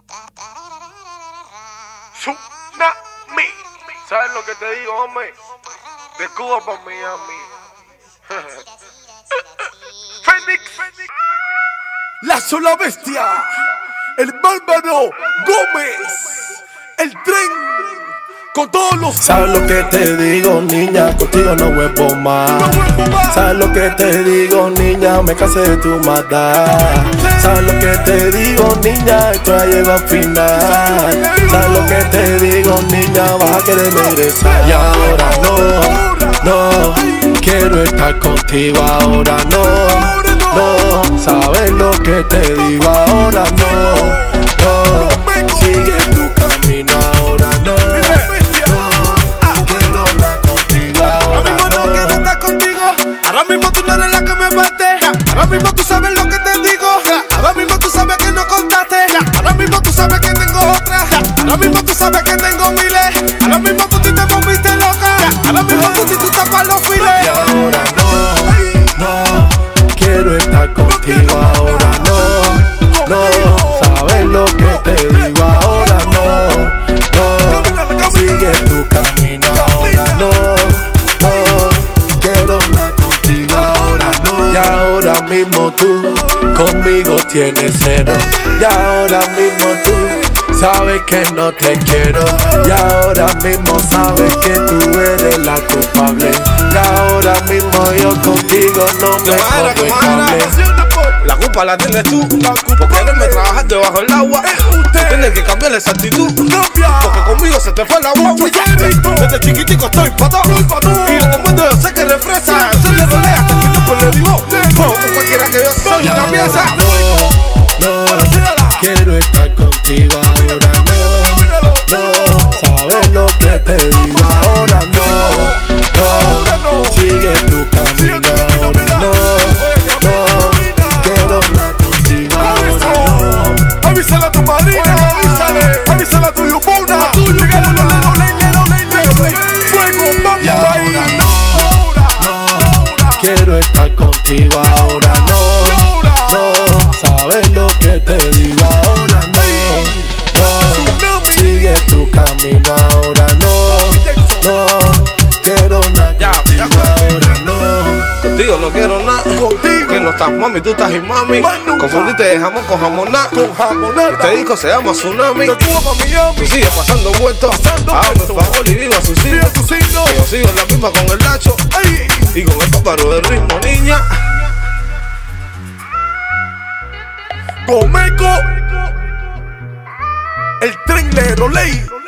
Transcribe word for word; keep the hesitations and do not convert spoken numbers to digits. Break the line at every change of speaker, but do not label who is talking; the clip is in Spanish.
Tsunami. ¿Sabes lo que te digo, hombre? De Cuba para Miami. Fénix.
La sola bestia, el bárbaro Gómez, el tren con todos los...
¿Sabes lo que te digo, niña? Contigo no vuelvo más. ¿Sabes lo que te digo, niña? Me cansé de tu maldad. ¿Sabes lo que te digo, niña? Esto ya llegó al final. ¿Sabes lo que te digo, niña? Vas a querer regresar. Y ahora no, no quiero estar contigo. Ahora no, no. ¿Sabes lo que te digo? Ahora no, no. Sigue tu camino. Ahora no.
Ahora mismo tú no eres la que me bate. Ahora mismo tú sabes lo que te digo. Ahora mismo tú sabes que no contaste. Ahora mismo tú sabes que tengo otra. Ahora mismo tú sabes que tengo miles. Ahora mismo tú te volviste loca. Ahora mismo tú tú tapas los files.
Y ahora no, no quiero estar contigo. Ahora no, no sabes lo que te digo. Ahora no, no sigue tu camino. Ahora no, no quiero estar contigo. Ahora no. Y ahora mismo tú conmigo tienes cero. Y ahora mismo tú sabes que no te quiero. Y ahora mismo sabes que tú eres la culpable. Y ahora mismo yo contigo no me conectable.
La culpa la tienes tú, por quererme trabajar debajo del agua. Tienes que cambiar esa actitud, porque conmigo se te fue la guagua. Desde chiquitico estoy patón, y lo que mundo yo sé que refresca. Se le rolea, te quito por el digo. Como cualquiera que yo soy una pieza.
No, no, quiero estar contigo. Ahora no, no, sabes lo que te digo. Ahora no, no, sigue tu camino. Ahora no, no, quiero estar contigo. Ahora no.
Avísale a tu madrina, avísale, avísale a tu yupona. Llegaron los leros, leros, leros, fuego, vamos.
Y ahora no, no, quiero estar contigo. Ahora no, no, sabes lo que te digo. Ahora no, no, sigue tu camino. Ahora no, no, quiero nada contigo. Ahora no.
Contigo no quiero nada, que no estás mami, tú estás y mami. Confundiste de jamón con jamoná. Este disco se llama Tsunami. Tú sigues pasando muerto. Hazme el favor y viva su signo. Yo sigo en la misma con el Nacho y con el páparo del ritmo, niña.
Comeco, el tren de Roley.